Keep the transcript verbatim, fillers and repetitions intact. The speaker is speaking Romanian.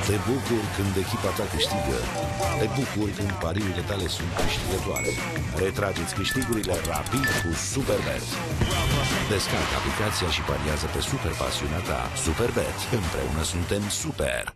Te bucuri când echipa ta câștigă. Te bucuri când pariurile tale sunt câștigătoare. Retrageți câștigurile rapid cu Superbet. Descarcă aplicația și pariază pe super pasiunea ta. Superbet. Împreună suntem super.